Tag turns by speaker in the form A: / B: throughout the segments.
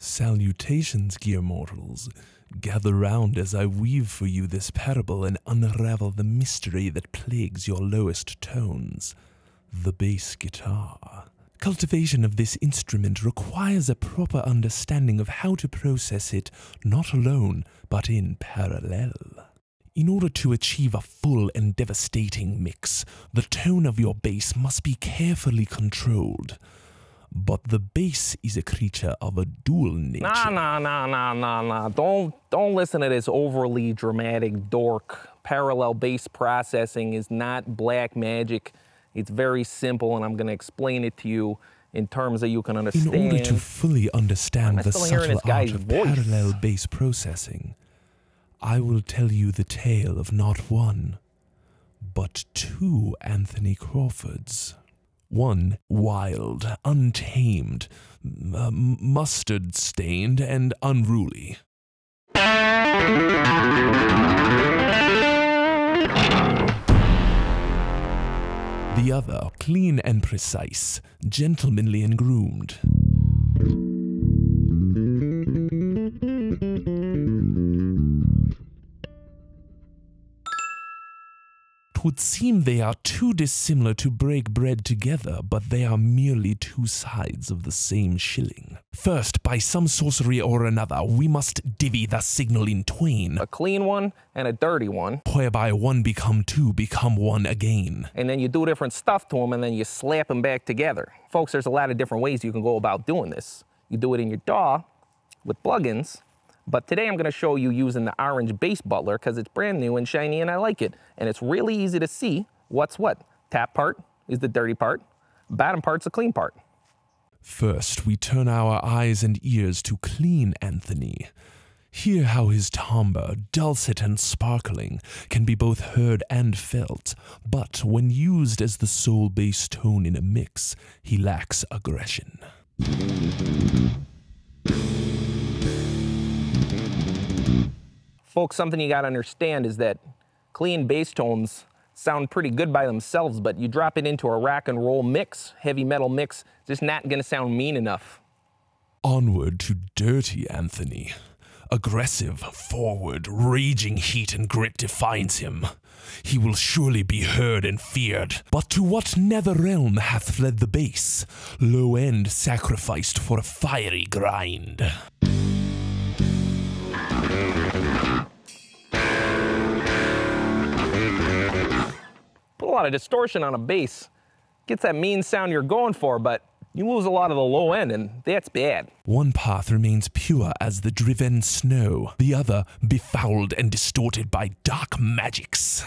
A: Salutations, gear mortals. Gather round as I weave for you this parable and unravel the mystery that plagues your lowest tones, the bass guitar. Cultivation of this instrument requires a proper understanding of how to process it not alone, but in parallel. In order to achieve a full and devastating mix, the tone of your bass must be carefully controlled. But the bass is a creature of a dual nature.
B: Nah. Don't listen to this overly dramatic dork. Parallel bass processing is not black magic. It's very simple, and I'm going to explain it to you in terms that you can understand.
A: In order to fully understand the subtle art of parallel bass processing, I will tell you the tale of not one, but two Anthony Crawfords. One wild, untamed, mustard-stained, and unruly. The other, clean and precise, gentlemanly and groomed. 'Twould seem they are too dissimilar to break bread together, but they are merely two sides of the same shilling. First, by some sorcery or another, we must divvy the signal in twain.
B: A clean one and a dirty one.
A: Whereby one become two, become one again.
B: And then you do different stuff to them, and then you slap them back together. Folks, there's a lot of different ways you can go about doing this. You do it in your DAW with plugins. But today I'm going to show you using the Orange Bass Butler because it's brand new and shiny and I like it. And it's really easy to see what's what. Top part is the dirty part. Bottom part's the clean part.
A: First, we turn our eyes and ears to clean Anthony. Hear how his timbre, dulcet and sparkling, can be both heard and felt, but when used as the sole bass tone in a mix, he lacks aggression.
B: Folks, something you gotta understand is that clean bass tones sound pretty good by themselves, but you drop it into a rock and roll mix, heavy metal mix, it's just not gonna sound mean enough.
A: Onward to dirty Anthony. Aggressive, forward, raging heat and grit defines him. He will surely be heard and feared. But to what nether realm hath fled the bass? Low end sacrificed for a fiery grind.
B: Put a lot of distortion on a bass. Gets that mean sound you're going for, but you lose a lot of the low end, and that's bad.
A: One path remains pure as the driven snow, the other befouled and distorted by dark magics.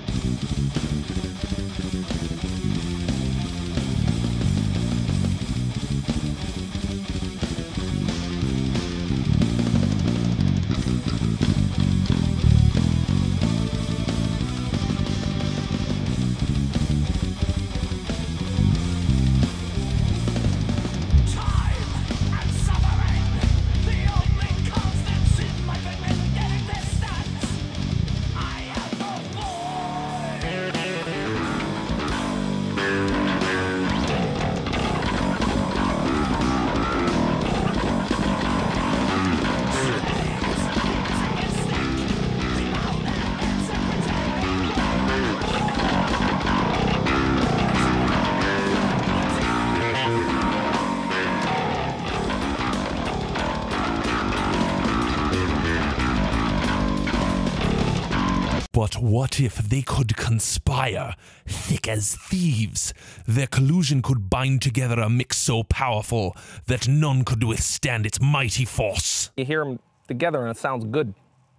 A: But what if they could conspire, thick as thieves? Their collusion could bind together a mix so powerful that none could withstand its mighty force.
B: You hear them together and it sounds good.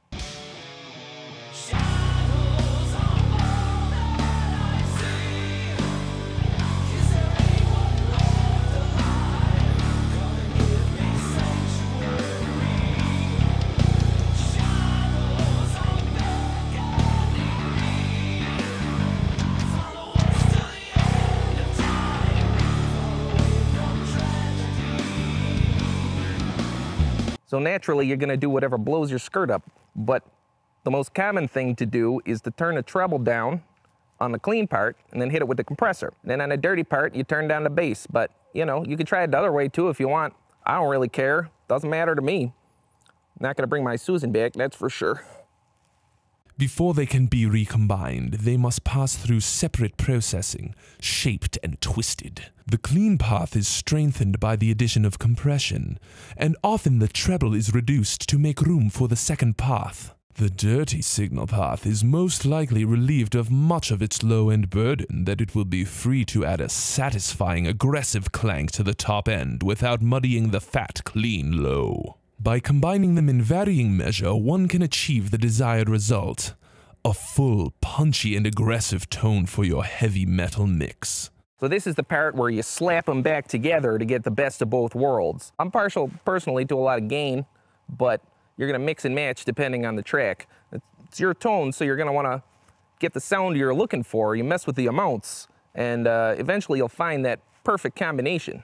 B: So naturally, you're gonna do whatever blows your skirt up. But the most common thing to do is to turn the treble down on the clean part and then hit it with the compressor. Then on the dirty part, you turn down the bass. But, you know, you can try it the other way too if you want. I don't really care. Doesn't matter to me. Not gonna bring my Susan back, that's for sure.
A: Before they can be recombined, they must pass through separate processing, shaped and twisted. The clean path is strengthened by the addition of compression, and often the treble is reduced to make room for the second path. The dirty signal path is most likely relieved of much of its low-end burden that it will be free to add a satisfying aggressive clank to the top end without muddying the fat clean low. By combining them in varying measure, one can achieve the desired result, a full, punchy and aggressive tone for your heavy metal mix.
B: So this is the part where you slap them back together to get the best of both worlds. I'm partial personally to a lot of gain, but you're gonna mix and match depending on the track. It's your tone, so you're gonna wanna get the sound you're looking for. You mess with the amounts, and eventually you'll find that perfect combination.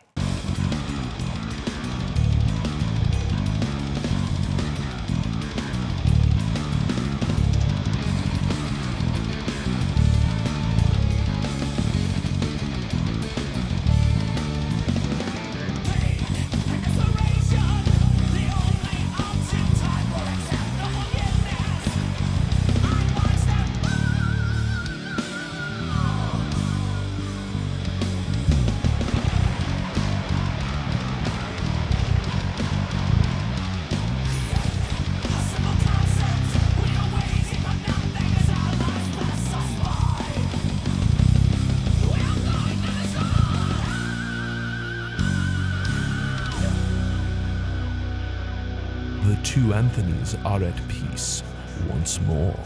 A: The two Anthonys are at peace once more.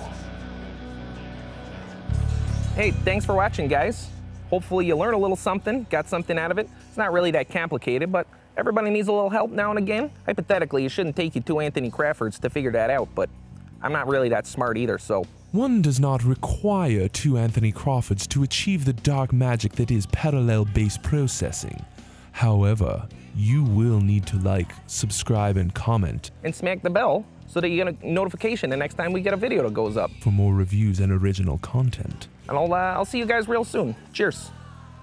B: Hey, thanks for watching, guys. Hopefully you learned a little something, got something out of it. It's not really that complicated, but everybody needs a little help now and again. Hypothetically, it shouldn't take you two Anthony Crawfords to figure that out, but I'm not really that smart either, so.
A: One does not require two Anthony Crawfords to achieve the dark magic that is parallel bass processing. However, you will need to like, subscribe, and comment.
B: And smack the bell so that you get a notification the next time we get a video that goes up.
A: For more reviews and original content.
B: And I'll see you guys real soon. Cheers.